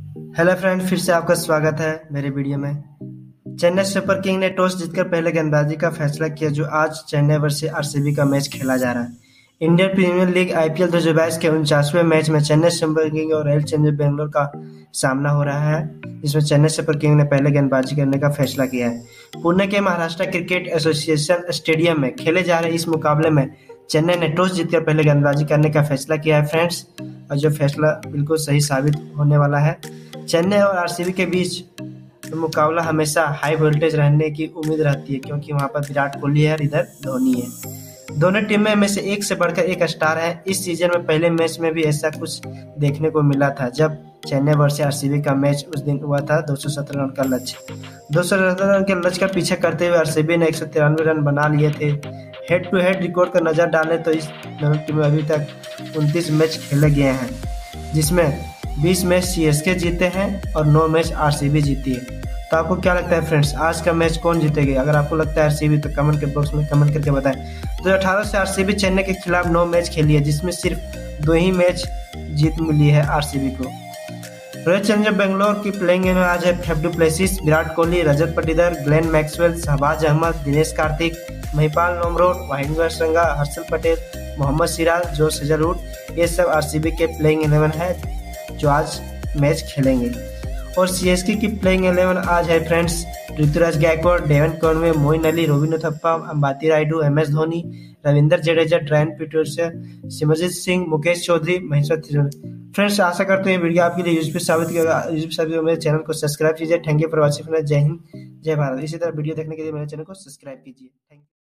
Hello friend, फिर से आपका स्वागत है मेरे वीडियो में। चेन्नई सुपर किंग ने टॉस जीतकर पहले गेंदबाजी का फैसला किया, जो आज चेन्नई वर्सेस आरसीबी का मैच खेला जा रहा है। इंडियन प्रीमियर लीग आईपीएल 2022 के 49वें मैच में चेन्नई सुपर किंग और रॉयल चैलेंजर्स बेंगलोर का सामना हो रहा है, जिसमें चेन्नई सुपर किंग ने पहले गेंदबाजी करने का फैसला किया है। पुणे के महाराष्ट्र क्रिकेट एसोसिएशन स्टेडियम में खेले जा रहे इस मुकाबले में चेन्नई ने टॉस जीतकर पहले गेंदबाजी करने का फैसला किया है फ्रेंड्स, और जो फैसला बिल्कुल सही साबित होने वाला है। चेन्नई और आरसीबी के बीच मुकाबला हमेशा हाई वोल्टेज रहने की उम्मीद रहती है, क्योंकि वहां पर विराट कोहली है और इधर धोनी है। दोनों टीमें में से एक से बढ़कर एक स्टार है। इस सीजन में पहले मैच में भी ऐसा कुछ देखने को मिला था, जब चेन्नई वर्सेस आरसीबी का मैच उस दिन हुआ था। 217 रन का लक्ष्य 217 रन के लक्ष्य का पीछा करते हुए आरसीबी ने 193 रन बना लिए थे। हेड टू हेड रिकॉर्ड का नजर डालें तो इस दोनों टीमें अभी तक 29 मैच खेले गए हैं, जिसमें 20 मैच सीएसके जीते हैं और 9 मैच आरसीबी जीती है। तो आपको क्या लगता है फ्रेंड्स, आज का मैच कौन जीतेगी? अगर आपको लगता है आरसीबी तो कमेंट के बॉक्स में कमेंट करके बताएं। 2018 से आरसीबी चेन्नई के खिलाफ 9 मैच खेली है, जिसमें सिर्फ 2 ही मैच जीत मिली है आरसीबी को। रॉयल चैलेंजर्स बेंगलोर की प्लेइंग में आज है Faf du Plessis, Virat Kohli, Rajat Patidar, Glenn Maxwell, Shahbaz Ahmed, Dinesh Karthik, Mahipal नोमरोड, वाहिंदर संगा, हर्षल पटेल, मोहम्मद सिराज, जोश हेजलवुड। ये सब आरसीबी के प्लेइंग 11 है जो आज मैच खेलेंगे। और सीएसके की प्लेइंग 11 आज है friends: Ruturaj Gaikwad, Devon Conway, Moeen Ali, Robin Uthappa, Ambati Rayudu, MS Dhoni, Ravindra Jadeja, Dwaine Pretorius, Simarjeet Singh, Mukesh Choudhary, Maheshwar Trivedi. Friends, आशा करते हैं वीडियो आपके लिए यूजफुल साबित होगा। मेरे चैनल को सब्सक्राइब कीजिए। Thank you for watching. जय हिंद, जय भारत। इसी तरह वीडियो देखने के लिए मेरे चैनल को सब्सक्राइब कीजिए। Thank you.